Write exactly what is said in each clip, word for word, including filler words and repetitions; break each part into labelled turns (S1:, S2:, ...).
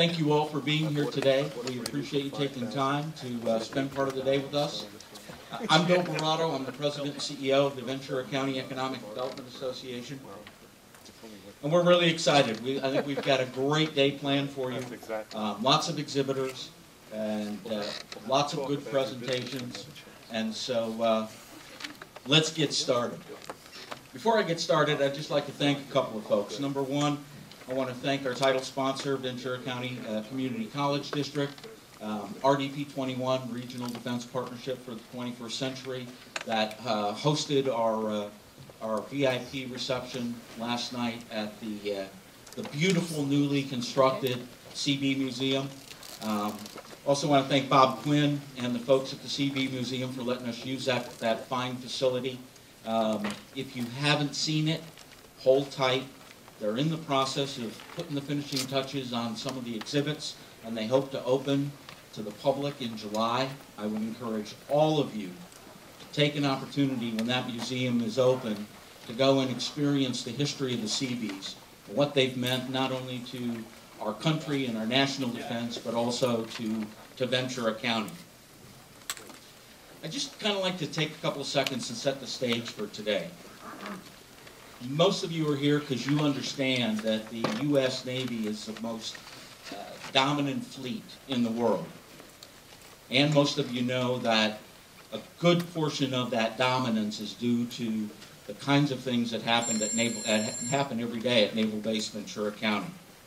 S1: thank you all for being here today. We appreciate you taking time to uh, spend part of the day with us. I'm Bill Barato. I'm the President and C E O of the Ventura County Economic Development Association. And we're really excited. We, I think we've got a great day planned for you. Um, lots of exhibitors and uh, lots of good presentations. And so uh, let's get started. Before I get started, I'd just like to thank a couple of folks. Number one, I want to thank our title sponsor, Ventura County uh, Community College District, um, R D P twenty-one, Regional Defense Partnership for the twenty-first Century, that uh, hosted our uh, our V I P reception last night at the uh, the beautiful newly constructed C B Museum. Um, also want to thank Bob Quinn and the folks at the C B Museum for letting us use that, that fine facility. Um, if you haven't seen it, hold tight. They're in the process of putting the finishing touches on some of the exhibits, and they hope to open to the public in July. I would encourage all of you to take an opportunity when that museum is open to go and experience the history of the C Bs, what they've meant not only to our country and our national defense, but also to, to Ventura County. I'd just kind of like to take a couple of seconds and set the stage for today. Most of you are here because you understand that the U S Navy is the most uh, dominant fleet in the world. And most of you know that a good portion of that dominance is due to the kinds of things that happened at Naval, uh, happen every day at Naval Base Ventura County.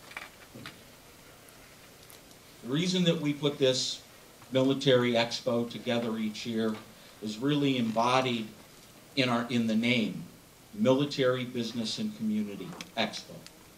S1: The reason that we put this military expo together each year is really embodied in our in the name, Military Business and Community Expo.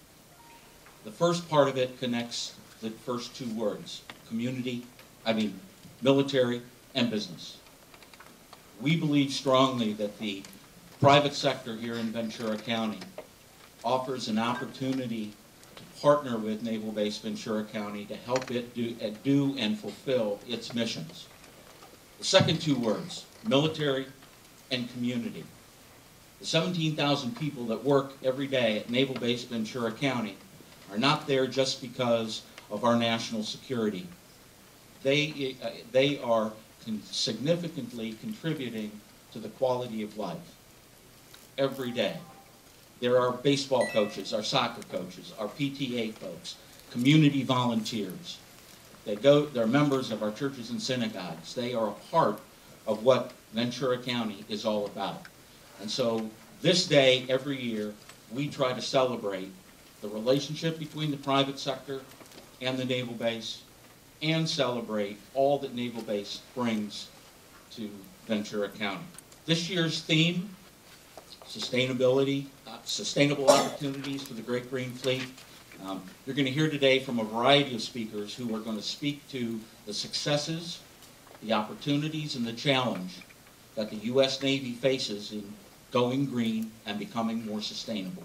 S1: The first part of it connects the first two words, community, I mean military and business. We believe strongly that the private sector here in Ventura County offers an opportunity to partner with Naval Base Ventura County to help it do, uh, do and fulfill its missions. The second two words, military and community. The seventeen thousand people that work every day at Naval Base Ventura County are not there just because of our national security. They, uh, they are con significantly contributing to the quality of life every day. There are baseball coaches, our soccer coaches, our P T A folks, community volunteers. They go, they're members of our churches and synagogues. They are a part of what Ventura County is all about. And so this day, every year, we try to celebrate the relationship between the private sector and the Naval Base, and celebrate all that Naval Base brings to Ventura County. This year's theme, sustainability, uh, sustainable opportunities for the Great Green Fleet. Um, you're going to hear today from a variety of speakers who are going to speak to the successes, the opportunities, and the challenge that the U S Navy faces in going green and becoming more sustainable.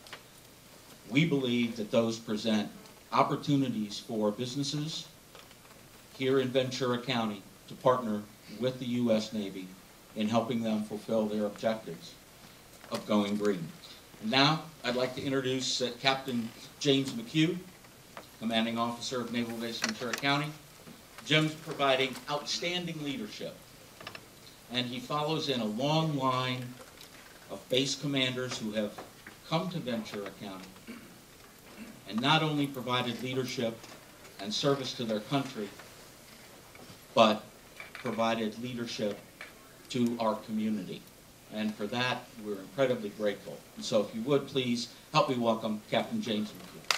S1: We believe that those present opportunities for businesses here in Ventura County to partner with the U S Navy in helping them fulfill their objectives of going green. And now I'd like to introduce uh, Captain James McHugh, Commanding Officer of Naval Base Ventura County. Jim's providing outstanding leadership, and he follows in a long line of base commanders who have come to Ventura County and not only provided leadership and service to their country, but provided leadership to our community. And for that, we're incredibly grateful. And so if you would, please help me welcome Captain James McHugh.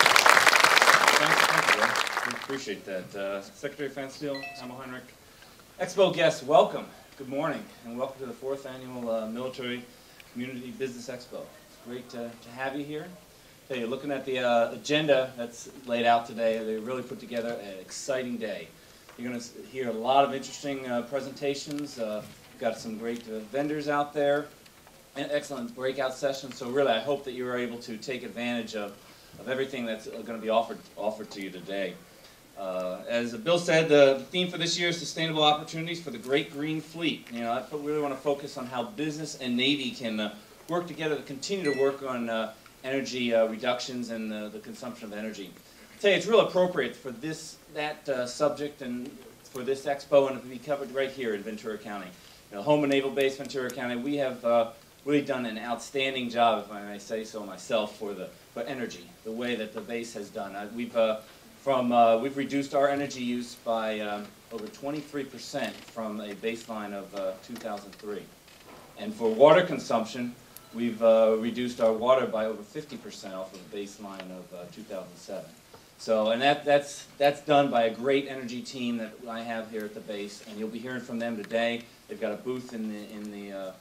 S2: Thank you, thank you, Ray. We appreciate that. Uh, Secretary Fansteel, Emma Heinrich. Expo guests, welcome. Good morning, and welcome to the fourth annual uh, Military Community Business Expo. It's great to, to have you here. Tell you, looking at the uh, agenda that's laid out today, they really put together an exciting day. You're going to hear a lot of interesting uh, presentations. Uh, we've got some great uh, vendors out there, and excellent breakout sessions. So really, I hope that you are able to take advantage of, of everything that's going to be offered offered to you today. Uh, as Bill said, the theme for this year is sustainable opportunities for the Great Green Fleet. You know, I really want to focus on how business and Navy can uh, work together to continue to work on uh, energy uh, reductions and uh, the consumption of energy. tell you, it's real appropriate for this, that uh, subject and for this expo, and to be covered right here in Ventura County. You know, home and naval base, Ventura County, we have uh, really done an outstanding job, if I may say so myself, for the for energy, the way that the base has done. Uh, we've uh, from uh, we've reduced our energy use by um, over twenty-three percent from a baseline of uh, two thousand three, and for water consumption, we've uh, reduced our water by over fifty percent off of the baseline of uh, two thousand seven. So, and that, that's, that's done by a great energy team that I have here at the base, and you'll be hearing from them today. They've got a booth in the, in the, uh,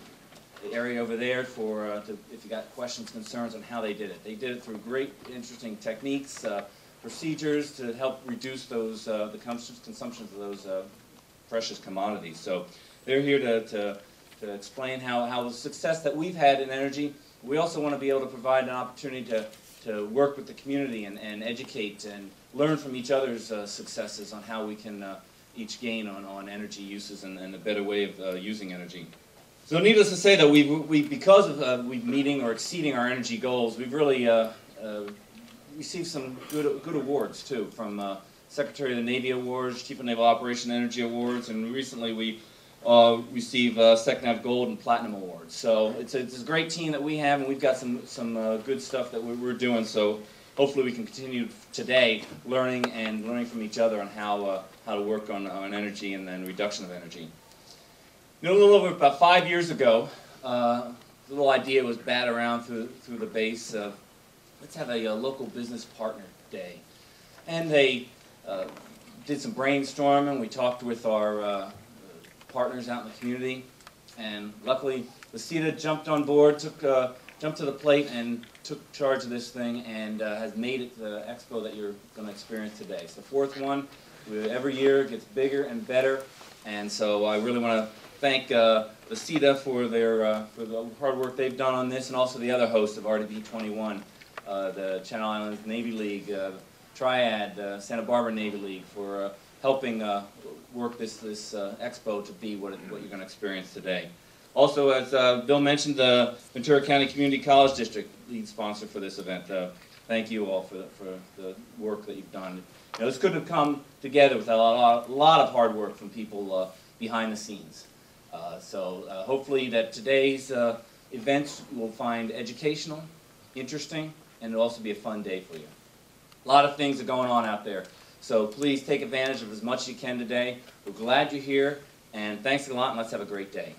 S2: the area over there for, uh, to, if you got questions, concerns on how they did it. They did it through great, interesting techniques, uh, procedures to help reduce those, uh, the consumption of those uh, precious commodities. So they're here to, to, to explain how, how the success that we've had in energy. We also want to be able to provide an opportunity to to work with the community and, and educate and learn from each other's uh, successes on how we can uh, each gain on, on energy uses and, and a better way of uh, using energy. So needless to say that we've, we, because of uh, we meeting or exceeding our energy goals, we've really uh, uh, received some good, good awards too, from uh, Secretary of the Navy Awards, Chief of Naval Operation Energy Awards, and recently we Uh, receive uh, SecNav Gold and Platinum Awards. So it's a, it's a great team that we have, and we've got some, some uh, good stuff that we're, we're doing. So hopefully we can continue today learning and learning from each other on how, uh, how to work on, on energy and then reduction of energy. You know, a little over about five years ago, uh, the little idea was batted around through, through the base of, let's have a, a local business partner day. And they uh, did some brainstorming. We talked with our uh, partners out in the community, and luckily Lucida jumped on board, took uh, jumped to the plate, and took charge of this thing, and uh, has made it the expo that you're going to experience today. It's the fourth one. We, every year it gets bigger and better, and so I really want to thank uh, Lucida for their uh, for the hard work they've done on this, and also the other hosts of R D B twenty-one, uh, the Channel Islands Navy League, uh, Triad, uh, Santa Barbara Navy League, for uh, helping uh, work this this uh, expo to be what, it, what you're going to experience today. Also, as uh, Bill mentioned, the Ventura County Community College District, lead sponsor for this event. Uh, thank you all for the, for the work that you've done. You know, this couldn't have come together without a lot, a lot of hard work from people uh, behind the scenes. Uh, so uh, hopefully that today's uh, events will find educational, interesting, and it'll also be a fun day for you. A lot of things are going on out there. So please take advantage of as much as you can today. We're glad you're here, and thanks a lot, and let's have a great day.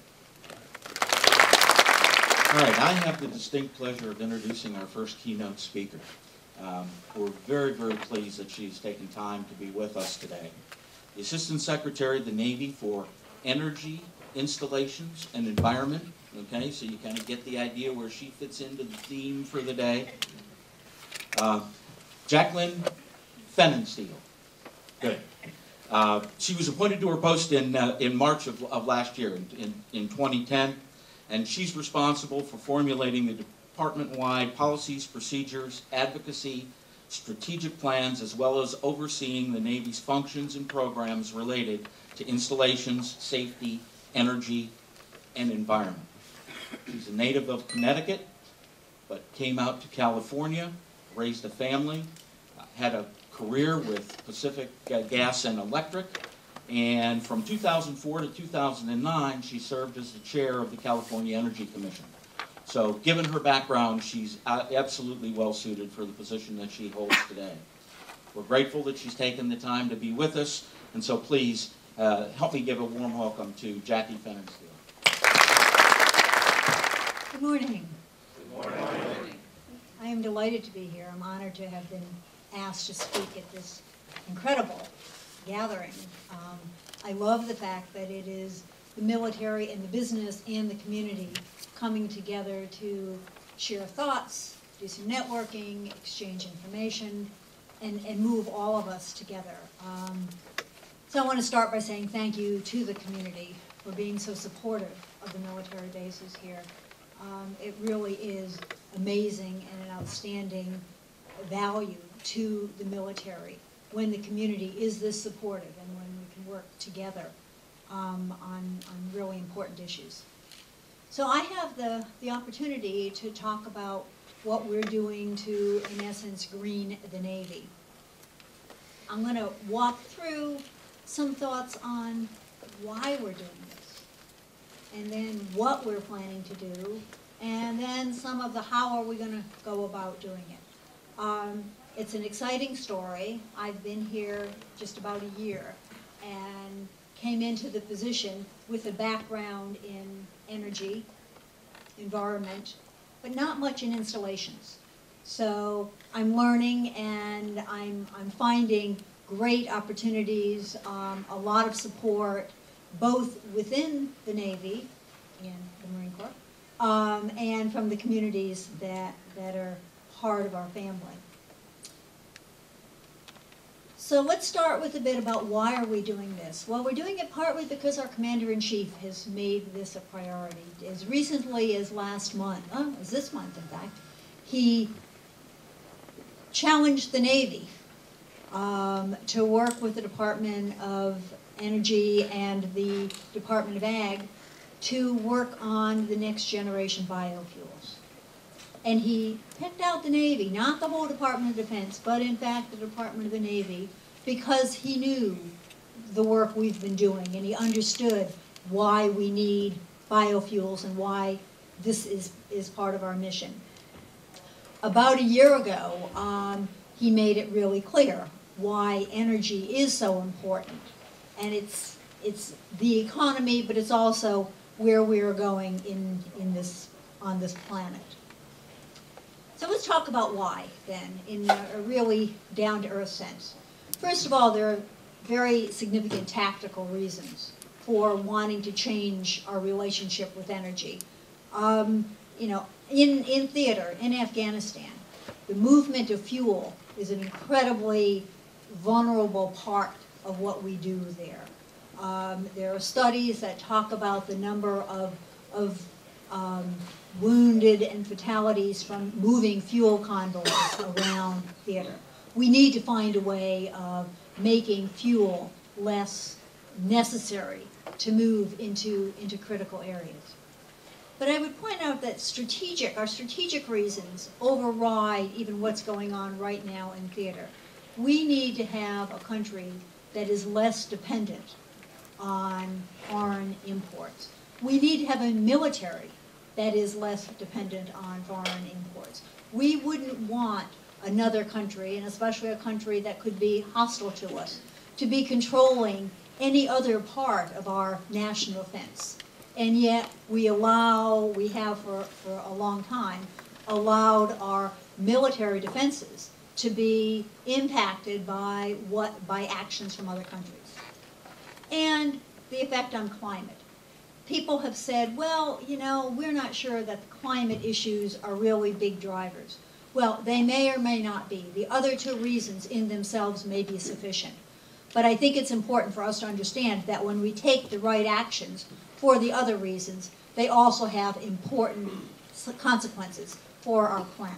S1: All right, I have the distinct pleasure of introducing our first keynote speaker. Um, we're very, very pleased that she's taken time to be with us today. The Assistant Secretary of the Navy for Energy, Installations, and Environment. Okay, so you kind of get the idea where she fits into the theme for the day. Uh, Jacqueline Pfannenstiel. Good. Uh, she was appointed to her post in, uh, in March of, of last year, in, in, in twenty ten, and she's responsible for formulating the department-wide policies, procedures, advocacy, strategic plans, as well as overseeing the Navy's functions and programs related to installations, safety, energy, and environment. She's a native of Connecticut, but came out to California, raised a family, uh, had a career with Pacific uh, Gas and Electric, and from two thousand four to two thousand nine, she served as the chair of the California Energy Commission. So given her background, she's absolutely well-suited for the position that she holds today. We're grateful that she's taken the time to be with us, and so please uh, help me give a warm welcome to Jackie Pfannenstiel.
S3: Good morning.
S2: Good morning.
S3: I am delighted to be here. I'm honored to have been asked to speak at this incredible gathering. Um, I love the fact that it is the military and the business and the community coming together to share thoughts, do some networking, exchange information, and, and move all of us together. Um, so I want to start by saying thank you to the community for being so supportive of the military bases here. Um, it really is amazing and an outstanding value to the military when the community is this supportive and when we can work together um, on, on really important issues. So I have the, the opportunity to talk about what we're doing to, in essence, green the Navy. I'm going to walk through some thoughts on why we're doing this, and then what we're planning to do, and then some of the how are we going to go about doing it. Um, it's an exciting story. I've been here just about a year and came into the position with a background in energy, environment, but not much in installations. So I'm learning, and I'm, I'm finding great opportunities, um, a lot of support, both within the Navy and the Marine Corps, um, and from the communities that, that are part of our family. So let's start with a bit about why are we doing this. Well, we're doing it partly because our Commander-in-Chief has made this a priority. As recently as last month, oh, it was this month in fact, he challenged the Navy um, to work with the Department of Energy and the Department of Ag to work on the next generation biofuels. And he picked out the Navy, not the whole Department of Defense, but in fact the Department of the Navy, because he knew the work we've been doing, and he understood why we need biofuels and why this is, is part of our mission. About a year ago, um, he made it really clear why energy is so important. And it's, it's the economy, but it's also where we're going in, in this, on this planet. So let's talk about why, then, in a really down-to-earth sense. First of all, there are very significant tactical reasons for wanting to change our relationship with energy. Um, you know, in, in theater, in Afghanistan, the movement of fuel is an incredibly vulnerable part of what we do there. Um, there are studies that talk about the number of, of um, wounded and fatalities from moving fuel convoys around theater. We need to find a way of making fuel less necessary to move into, into critical areas. But I would point out that strategic, our strategic reasons override even what's going on right now in theater. We need to have a country that is less dependent on foreign imports. We need to have a military that is less dependent on foreign imports. We wouldn't want another country, and especially a country that could be hostile to us, to be controlling any other part of our national defense. And yet we allow, we have for, for a long time, allowed our military defenses to be impacted by, what, by actions from other countries. And the effect on climate. People have said, well, you know, we're not sure that the climate issues are really big drivers. Well, they may or may not be. The other two reasons in themselves may be sufficient. But I think it's important for us to understand that when we take the right actions for the other reasons, they also have important consequences for our planet.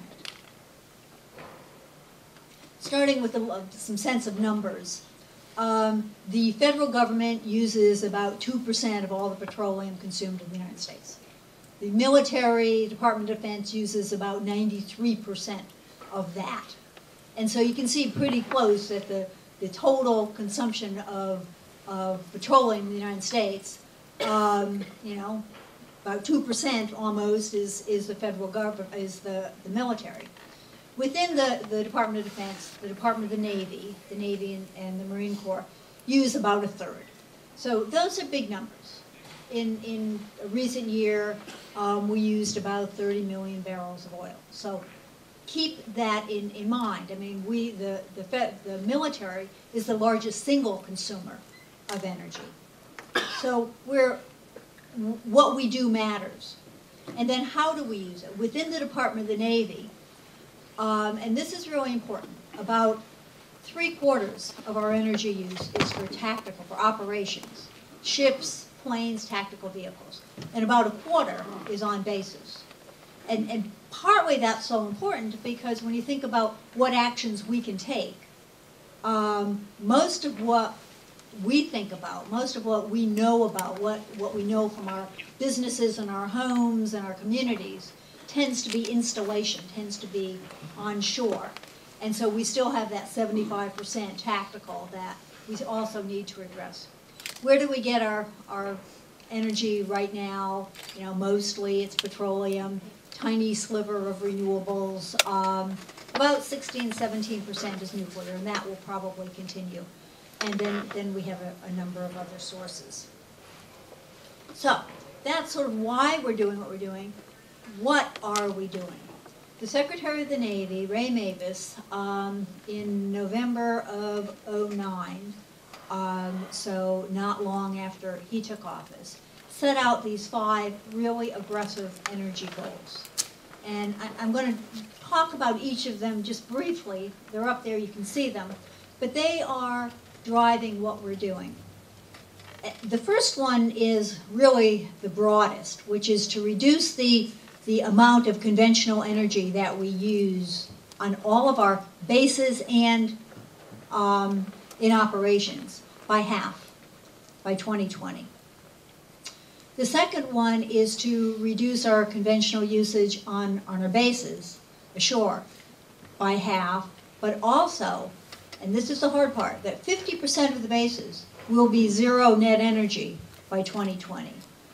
S3: Starting with a, some sense of numbers. Um, the federal government uses about two percent of all the petroleum consumed in the United States. The military, Department of Defense, uses about ninety-three percent of that. And so you can see pretty close that the, the total consumption of, of petroleum in the United States, um, you know, about two percent almost is, is the federal government, is the, the military. Within the, the Department of Defense, the Department of the Navy, the Navy and, and the Marine Corps use about a third. So those are big numbers. In, in a recent year, um, we used about thirty million barrels of oil. So keep that in, in mind. I mean, we, the, the, Fed, the military is the largest single consumer of energy. So we're, what we do matters. And then how do we use it? Within the Department of the Navy, Um, and this is really important, about three quarters of our energy use is for tactical, for operations, ships, planes, tactical vehicles, and about a quarter is on bases. And, and partly that's so important because when you think about what actions we can take, um, most of what we think about, most of what we know about, what, what we know from our businesses and our homes and our communities, tends to be installation, tends to be onshore. And so we still have that seventy-five percent tactical that we also need to address. Where do we get our, our energy right now? You know, mostly it's petroleum, tiny sliver of renewables. Um, about sixteen, seventeen percent is nuclear, and that will probably continue. And then, then we have a, a number of other sources. So that's sort of why we're doing what we're doing. What are we doing? The Secretary of the Navy, Ray Mabus, um, in November of oh nine, um, so not long after he took office, set out these five really aggressive energy goals. And I, I'm going to talk about each of them just briefly. They're up there, you can see them. But they are driving what we're doing. The first one is really the broadest, which is to reduce the the amount of conventional energy that we use on all of our bases and um, in operations by half by twenty twenty. The second one is to reduce our conventional usage on, on our bases ashore by half, but also, and this is the hard part, that fifty percent of the bases will be zero net energy by twenty twenty.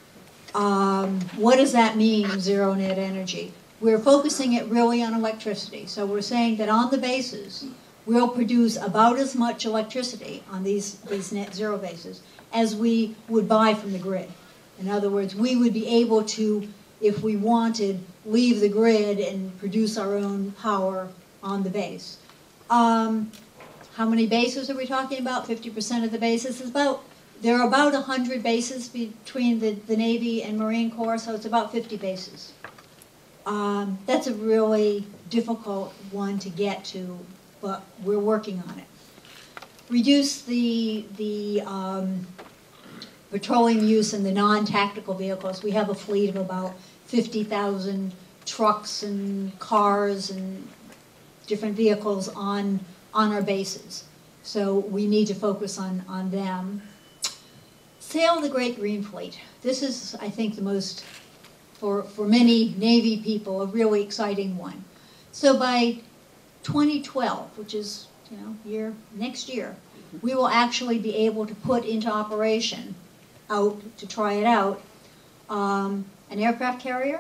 S3: Um, what does that mean, zero net energy? We're focusing it really on electricity. So we're saying that on the bases, we'll produce about as much electricity on these, these net zero bases as we would buy from the grid. In other words, we would be able to, if we wanted, leave the grid and produce our own power on the base. Um, how many bases are we talking about? fifty percent of the bases is about There are about one hundred bases between the, the Navy and Marine Corps, so it's about fifty bases. Um, that's a really difficult one to get to, but we're working on it. Reduce the, the um, petroleum use in the non-tactical vehicles. We have a fleet of about fifty thousand trucks and cars and different vehicles on, on our bases. So we need to focus on, on them. Sail the Great Green Fleet. This is, I think, the most, for, for many Navy people, a really exciting one. So by twenty twelve, which is, you know, year, next year, we will actually be able to put into operation, out, to try it out, um, an aircraft carrier,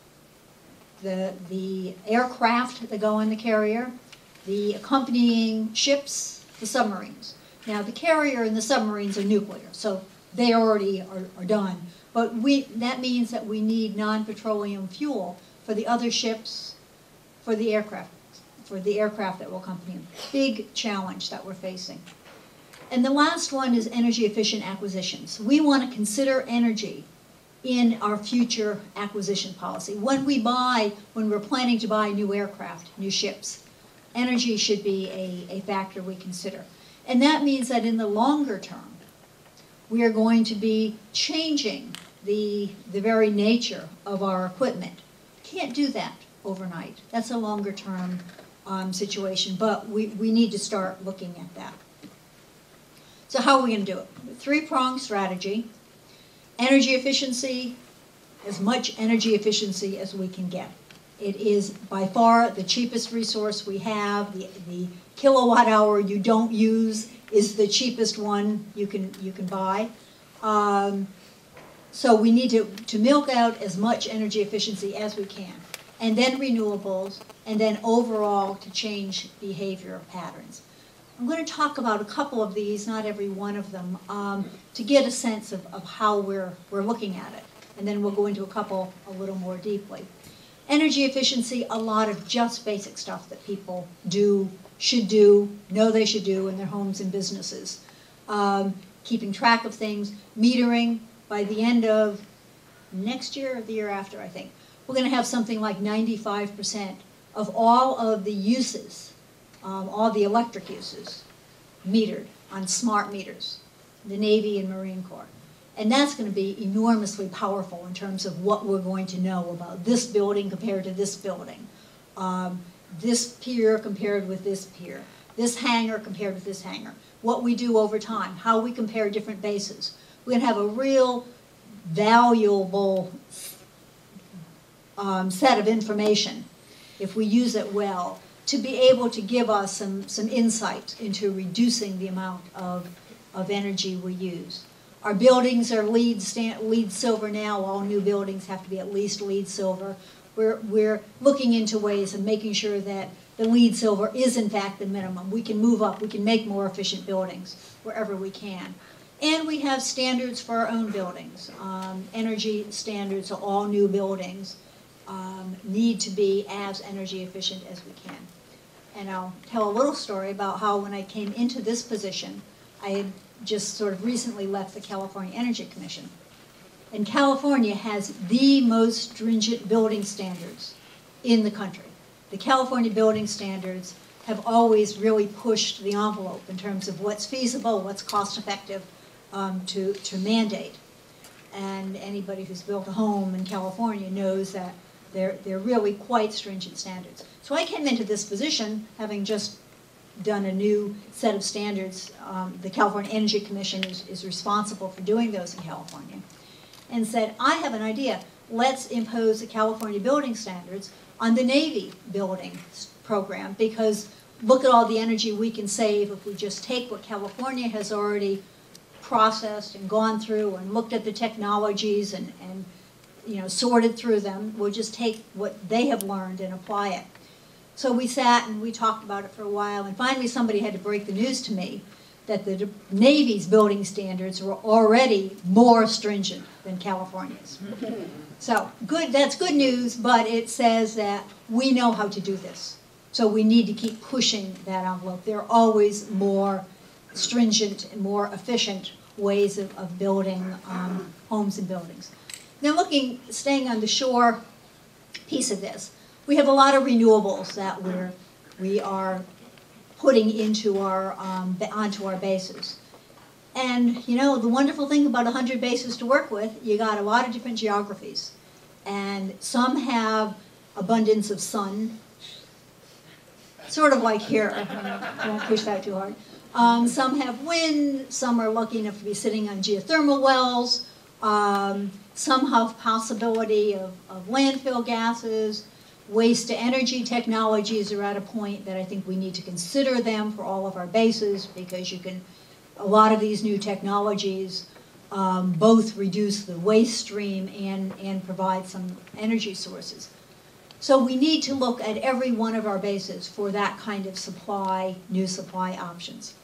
S3: the, the aircraft that go on the carrier, the accompanying ships, the submarines. Now, the carrier and the submarines are nuclear, so they already are, are done. But we, that means that we need non-petroleum fuel for the other ships, for the aircraft, for the aircraft that will accompany them. Big challenge that we're facing. And the last one is energy efficient acquisitions. We want to consider energy in our future acquisition policy. When we buy, when we're planning to buy new aircraft, new ships, energy should be a, a factor we consider. And that means that in the longer term, we are going to be changing the, the very nature of our equipment. Can't do that overnight. That's a longer term um, situation, but we, we need to start looking at that. So how are we going to do it? Three-pronged strategy. Energy efficiency, as much energy efficiency as we can get. It is by far the cheapest resource we have. The, the kilowatt hour you don't use is the cheapest one you can, you can buy. Um, so we need to, to milk out as much energy efficiency as we can. And then renewables, and then overall to change behavior patterns. I'm going to talk about a couple of these, not every one of them, um, to get a sense of, of how we're, we're looking at it. And then we'll go into a couple a little more deeply. Energy efficiency, a lot of just basic stuff that people do, should do, know they should do in their homes and businesses. Um, keeping track of things, metering. By the end of next year or the year after, I think, we're going to have something like ninety-five percent of all of the uses, um, all the electric uses, metered on smart meters, the Navy and Marine Corps. And that's going to be enormously powerful in terms of what we're going to know about this building compared to this building, um, this pier compared with this pier, this hangar compared with this hangar, what we do over time, how we compare different bases. We're going to have a real valuable um, set of information, if we use it well, to be able to give us some, some insight into reducing the amount of, of energy we use. Our buildings are LEED, stand, LEED silver now. All new buildings have to be at least LEED silver. We're, we're looking into ways of making sure that the LEED silver is in fact the minimum. We can move up, we can make more efficient buildings wherever we can. And we have standards for our own buildings. Um, energy standards, so all new buildings um, need to be as energy efficient as we can. And I'll tell a little story about how when I came into this position, I had just sort of recently left the California Energy Commission. And California has the most stringent building standards in the country. The California building standards have always really pushed the envelope in terms of what's feasible, what's cost effective um, to, to mandate. And anybody who's built a home in California knows that they're, they're really quite stringent standards. So I came into this position having just done a new set of standards. Um, the California Energy Commission is, is responsible for doing those in California, and said, I have an idea. Let's impose the California building standards on the Navy building program, because look at all the energy we can save if we just take what California has already processed and gone through and looked at the technologies and, and you know, sorted through them. We'll just take what they have learned and apply it. So we sat and we talked about it for a while, and finally somebody had to break the news to me that the Navy's building standards were already more stringent than California's. So good, that's good news, but it says that we know how to do this. So we need to keep pushing that envelope. There are always more stringent and more efficient ways of, of building um, homes and buildings. Now looking, staying on the shore piece of this, we have a lot of renewables that we're, we are putting into our, um, onto our bases. And, you know, the wonderful thing about one hundred bases to work with, you got a lot of different geographies. And some have abundance of sun, sort of like here. I won't push that too hard. Um, some have wind, some are lucky enough to be sitting on geothermal wells, um, some have possibility of, of landfill gases. Waste to energy technologies are at a point that I think we need to consider them for all of our bases, because you can, a lot of these new technologies um, both reduce the waste stream and, and provide some energy sources. So we need to look at every one of our bases for that kind of supply, new supply options.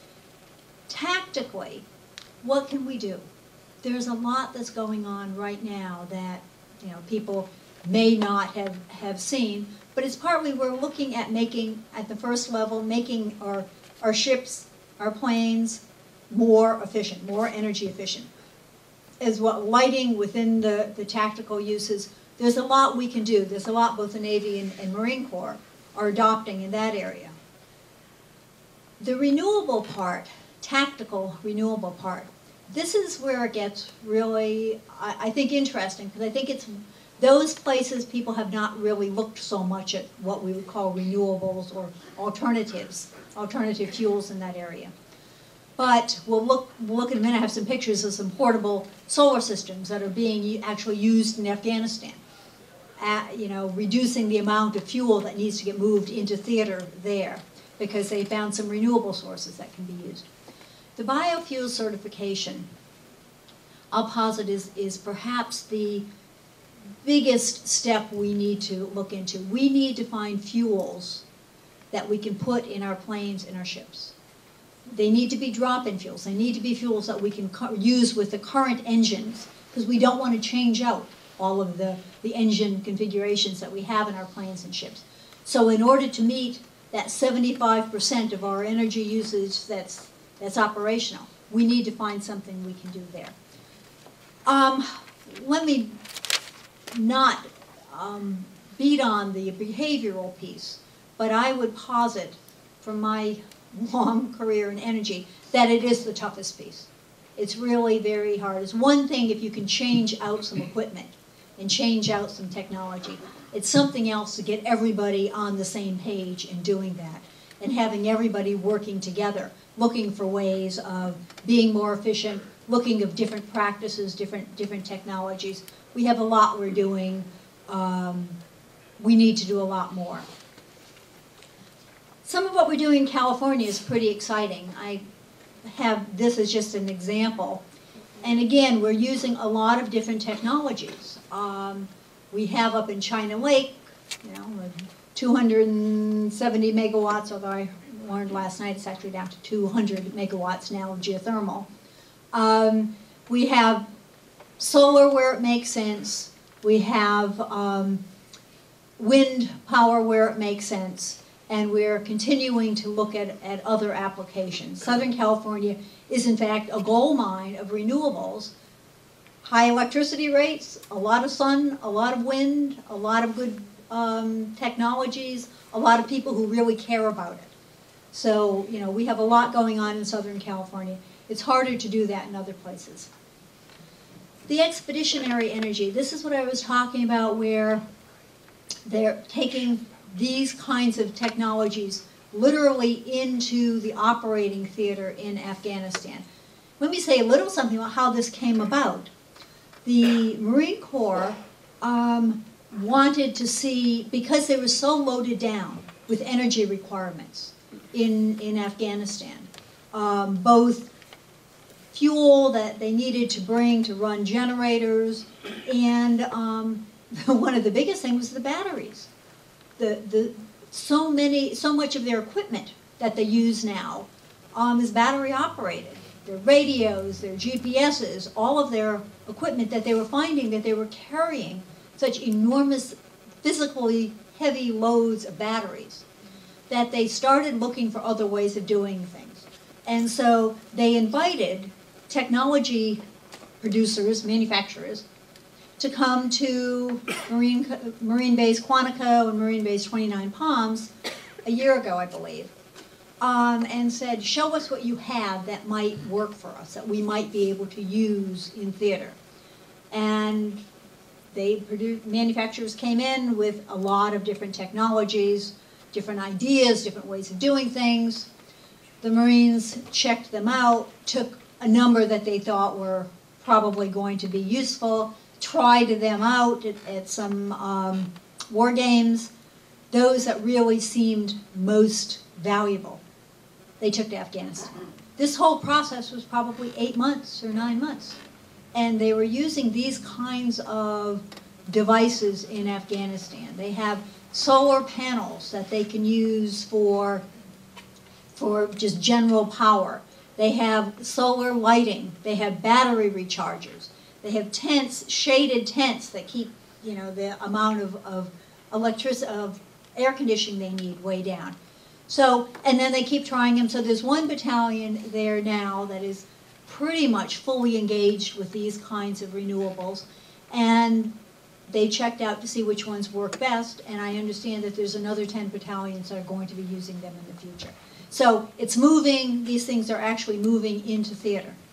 S3: Tactically, what can we do? There's a lot that's going on right now that, you know, people may not have, have seen, but it's partly we're looking at making, at the first level, making our, our ships, our planes more efficient, more energy efficient. As what lighting within the, the tactical uses, there's a lot we can do. There's a lot both the Navy and, and Marine Corps are adopting in that area. The renewable part, tactical renewable part, this is where it gets really, I, I think, interesting, because I think it's those places people have not really looked so much at what we would call renewables or alternatives, alternative fuels in that area. But we'll look, we'll look in a minute, I have some pictures of some portable solar systems that are being actually used in Afghanistan. At, you know, reducing the amount of fuel that needs to get moved into theater there, because they found some renewable sources that can be used. The biofuel certification, I'll posit, is, is perhaps the biggest step we need to look into. We need to find fuels that we can put in our planes and our ships. They need to be drop-in fuels. They need to be fuels that we can use with the current engines, because we don't want to change out all of the, the engine configurations that we have in our planes and ships. So in order to meet that seventy-five percent of our energy usage that's, that's operational, we need to find something we can do there. Um, let me not um, beat on the behavioral piece, but I would posit from my long career in energy that it is the toughest piece. It's really very hard. It's one thing if you can change out some equipment and change out some technology. It's something else to get everybody on the same page in doing that, and having everybody working together, looking for ways of being more efficient, looking at different practices, different, different technologies. We have a lot we're doing. Um, we need to do a lot more. some of what we're doing in California is pretty exciting. I have this as just an example. And again, we're using a lot of different technologies. Um, we have up in China Lake, you know, two hundred seventy megawatts, although I learned last night it's actually down to two hundred megawatts now of geothermal. Um, we have solar where it makes sense. We have um, wind power where it makes sense. And we're continuing to look at, at other applications. Southern California is in fact a gold mine of renewables. High electricity rates, a lot of sun, a lot of wind, a lot of good um, technologies, a lot of people who really care about it. So, you know, we have a lot going on in Southern California. It's harder to do that in other places. The expeditionary energy, this is what I was talking about, where they're taking these kinds of technologies literally into the operating theater in Afghanistan. Let me say a little something about how this came about. The Marine Corps um, wanted to see, because they were so loaded down with energy requirements in, in Afghanistan, um, both fuel that they needed to bring to run generators, and um, one of the biggest things was the batteries. The, the, so many, so much of their equipment that they use now um, is battery operated. Their radios, their G P S's, all of their equipment that they were finding that they were carrying such enormous, physically heavy loads of batteries that they started looking for other ways of doing things. And so they invited technology producers, manufacturers, to come to Marine, Marine Base Quantico and Marine Base twenty-nine Palms a year ago, I believe, um, and said, show us what you have that might work for us, that we might be able to use in theater. And they produced, manufacturers came in with a lot of different technologies, different ideas, different ways of doing things. The Marines checked them out, took a number that they thought were probably going to be useful, tried them out at, at some um, war games. Those that really seemed most valuable, they took to Afghanistan. This whole process was probably eight months or nine months. And they were using these kinds of devices in Afghanistan. They have solar panels that they can use for, for just general power. They have solar lighting. They have battery rechargers. They have tents, shaded tents that keep, you know, the amount of, of electricity, of air conditioning they need way down. So, and then they keep trying them. So there's one battalion there now that is pretty much fully engaged with these kinds of renewables. And they checked out to see which ones work best. And I understand that there's another ten battalions that are going to be using them in the future. So it's moving, these things are actually moving into theater.